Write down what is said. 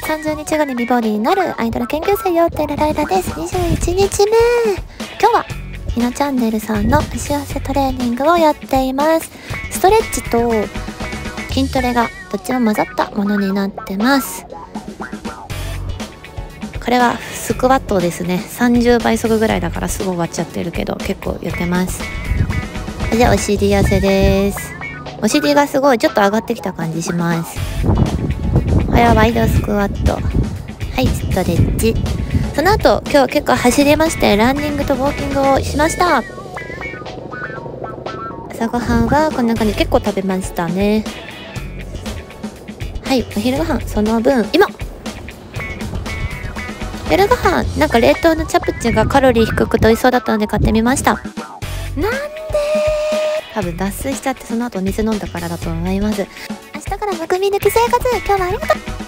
30日後に美ボディになるアイドル研究生よってるライラです。21日目。今日はひなチャンネルさんの足痩せトレーニングをやっています。ストレッチと筋トレがどっちも混ざったものになってます。これはスクワットですね。30倍速ぐらいだからすぐ終わっちゃってるけど結構やってます。じゃあお尻痩せです。お尻がすごいちょっと上がってきた感じします。これはワイドスクワット。はい、ストレッチ。その後今日は結構走りましてランニングとウォーキングをしました。朝ごはんはこんな感じ、結構食べましたね。はい、お昼ごはんその分今夜ごはんなんか冷凍のチャプチェがカロリー低くて美味しそうだったので買ってみました。なんで多分脱水しちゃってその後お水飲んだからだと思います。明日からむくみ抜き生活、今日はありがとう。